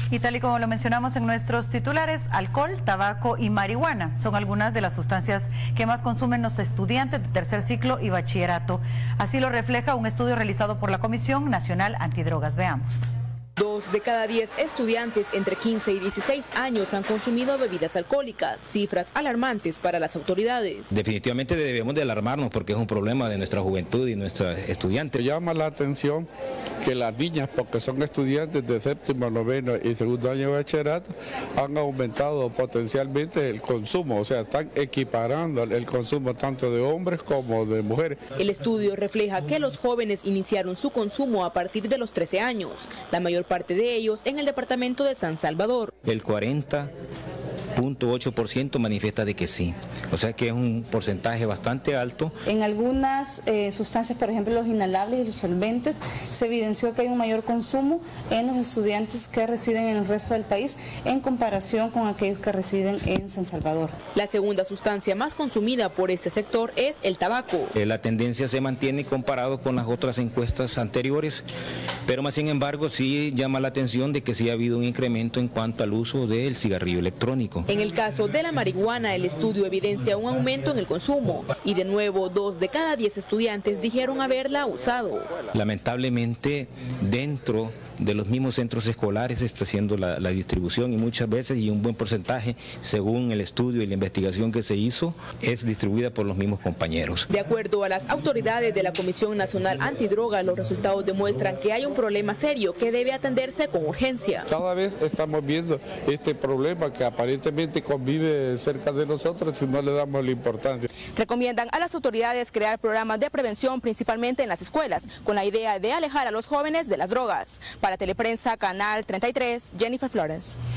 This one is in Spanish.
Y tal y como lo mencionamos en nuestros titulares, alcohol, tabaco y marihuana son algunas de las sustancias que más consumen los estudiantes de tercer ciclo y bachillerato. Así lo refleja un estudio realizado por la Comisión Nacional Antidrogas. Veamos. 2 de cada 10 estudiantes entre 15 y 16 años han consumido bebidas alcohólicas, cifras alarmantes para las autoridades. Definitivamente debemos de alarmarnos porque es un problema de nuestra juventud y nuestros estudiantes. Llama la atención que las niñas, porque son estudiantes de séptimo, noveno y segundo año de bachillerato, han aumentado potencialmente el consumo, o sea, están equiparando el consumo tanto de hombres como de mujeres. El estudio refleja que los jóvenes iniciaron su consumo a partir de los 13 años, la mayor parte de ellos en el departamento de San Salvador. El 40.8% manifiesta de que sí, o sea que es un porcentaje bastante alto. En algunas sustancias, por ejemplo los inhalables y los solventes, se evidenció que hay un mayor consumo en los estudiantes que residen en el resto del país en comparación con aquellos que residen en San Salvador. La segunda sustancia más consumida por este sector es el tabaco. La tendencia se mantiene comparado con las otras encuestas anteriores, pero más sin embargo sí llama la atención de que sí ha habido un incremento en cuanto al uso del cigarrillo electrónico. En el caso de la marihuana, el estudio evidencia un aumento en el consumo y de nuevo 2 de cada 10 estudiantes dijeron haberla usado. Lamentablemente dentro de los mismos centros escolares se está haciendo la distribución y muchas veces, y un buen porcentaje, según el estudio y la investigación que se hizo, es distribuida por los mismos compañeros. De acuerdo a las autoridades de la Comisión Nacional Antidroga, los resultados demuestran que hay un problema serio que debe atenderse con urgencia. Cada vez estamos viendo este problema que aparentemente convive cerca de nosotros y no le damos la importancia. Recomiendan a las autoridades crear programas de prevención principalmente en las escuelas, con la idea de alejar a los jóvenes de las drogas. Para Teleprensa, Canal 33, Jennifer Flores.